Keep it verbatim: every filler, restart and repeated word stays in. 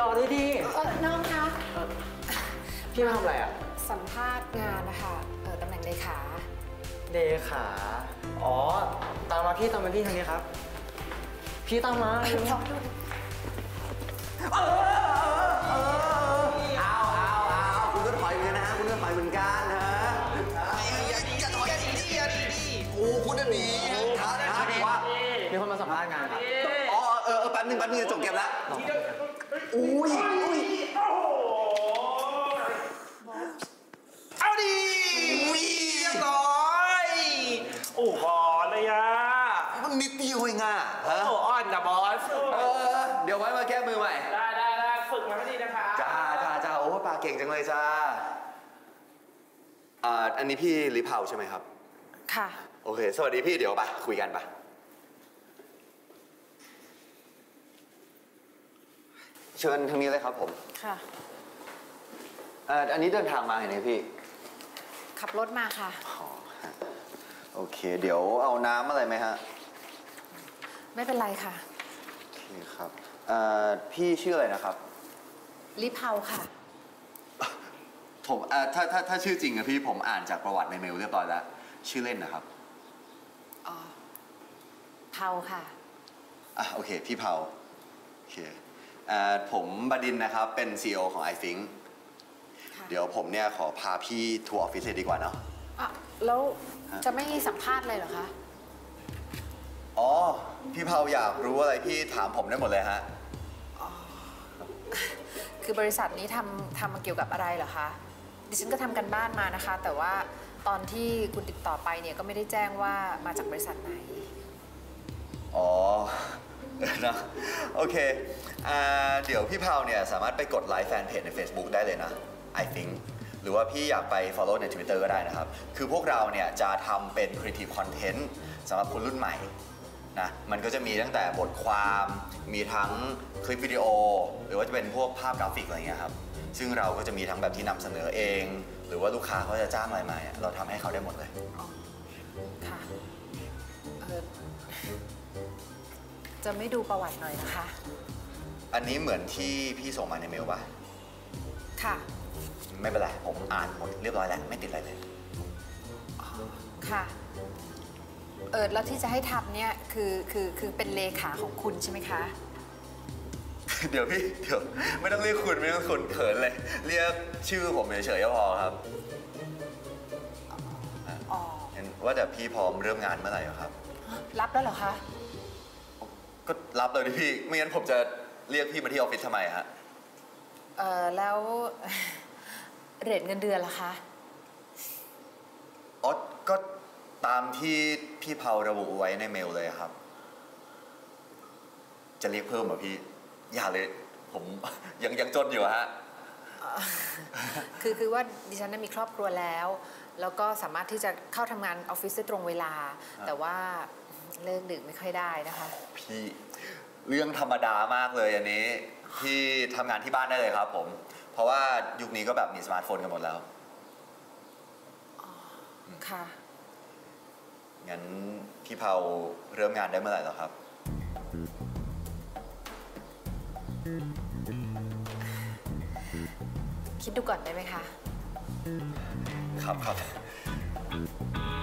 อด้วยดิเออน้องคะพี่มาทำอะไรอ่ะสัมภาษณ์งานนะคะเออตำแหน่งเลขาเลขาอ๋อตามมาพี่ตามมาพี่ทางนี้ครับพี่ตามมาเออเออเออเอาเอาเอาคุณก็ถอยเหมือนกันนะฮะคุณก็ถอยเหมือนกันนะอย่าอย่าถอยอย่าดีอย่าดีโอ้คุณน่ะดีครับว่ามีคนมาสัมภาษณ์งานครับอ๋อเออแป๊บนึงแป๊บนึงจะจบเกมแล้วอุ้ยอุ้ยเอาดิอุ้ยเรียบร้อยโอ้โหเลยอ่ะมันนิดเดียวเองอ่ะฮะโอ้อ่อนนะบอสเออเดี๋ยวไว้มาแก้มือใหม่ได้ได้ได้ฝึกมาให้ดีนะคะจ้าจ้าจ้าโอ้ปลาเก่งจังเลยจ้าอ่าอันนี้พี่ลิเผาใช่ไหมครับค่ะโอเคสวัสดีพี่เดี๋ยวไปคุยกันปะเชิญทางนี้เลยครับผมค่ะอ่าอันนี้เดินทางมาเห็นไหมพี่ขับรถมาค่ะอ๋อโอเคเดี๋ยวเอาน้ำอะไรไหมฮะไม่เป็นไรค่ะโอเคครับอ่าพี่ชื่ออะไรนะครับลิเผาค่ะผมอ่าถ้าถ้าถ้าชื่อจริงอะพี่ผมอ่านจากประวัติในเมลเรียบร้อยแล้วชื่อเล่นนะครับอ๋อเผาค่ะอ่ะโอเคพี่เผาโอเคอ่าผมบดินนะครับเป็น ซี อี โอ ของ iThink เดี๋ยวผมเนี่ยขอพาพี่ทัวร์ออฟฟิศเลยดีกว่าเนาะอ่ะแล้วจะไม่สัมภาษณ์เลยเหรอคะอ๋อพี่เผาอยากรู้อะไรพี่ถามผมได้หมดเลยฮะคือบริษัทนี้ทำทำมาเกี่ยวกับอะไรเหรอคะดิฉันก็ทำกันบ้านมานะคะแต่ว่าตอนที่คุณติดต่อไปเนี่ยก็ไม่ได้แจ้งว่ามาจากบริษัทไหนอ๋อนะโอเคอ่าเดี๋ยวพี่เผาเนี่ยสามารถไปกดไลค์แฟนเพจใน Facebook ได้เลยนะ iThink หรือว่าพี่อยากไป follow ใน Twitter ก็ได้นะครับคือพวกเราเนี่ยจะทำเป็น creative content สำหรับคนรุ่นใหม่นะมันก็จะมีตั้งแต่บทความมีทั้งคลิปวิดีโอหรือว่าจะเป็นพวกภาพกราฟิกอะไรเงี้ยครับซึ่งเราก็จะมีทั้งแบบที่นำเสนอเองหรือว่าลูกค้าเขาจะจ้างอะไรมาเราทำให้เขาได้หมดเลยค่ะเออจะไม่ดูประวัติหน่อยนะคะอันนี้เหมือนที่พี่ส่งมาในเมลป่ะค่ะไม่เป็นไรผมอ่านหมดเรียบร้อยแล้วไม่ติดอะไรเลยค่ะเออแล้วที่จะให้ทำเนี่ยคือคือคือเป็นเลขาของคุณใช่ไหมคะเดี๋ยวพี่เดี๋ยวไม่ต้องเรียกคุณไม่ต้องคุณเขินเลยเรียกชื่อผมเฉยๆก็พอครับอ๋อว่าแต่พี่พร้อมเริ่มงานเมื่อไหร่ครับรับแล้วเหรอคะก็รับเลยดิพี่ไม่งั้นผมจะเรียกพี่มาที่ออฟฟิศทำไมฮะเออแล้วเรทเงินเดือนล่ะคะอ๋อก็ตามที่พี่เผาระบุไว้ในเมลเลยครับจะเรียกเพิ่มเหรอพี่อย่าเลยผมยังยังจนอยู่ฮะคือคือว่าดิฉันได้มีครอบครัวแล้วแล้วก็สามารถที่จะเข้าทำงานออฟฟิศได้ตรงเวลาแต่ว่าเลิกดึกไม่ค่อยได้นะคะพี่เรื่องธรรมดามากเลยอันนี้พี่ทำงานที่บ้านได้เลยครับผมเพราะว่ายุคนี้ก็แบบมีสมาร์ทโฟนกันหมดแล้วค่ะงั้นพี่เผาเริ่มงานได้เมื่อไหร่หรอครับคิดดูก่อนได้ไหมคะครับครับ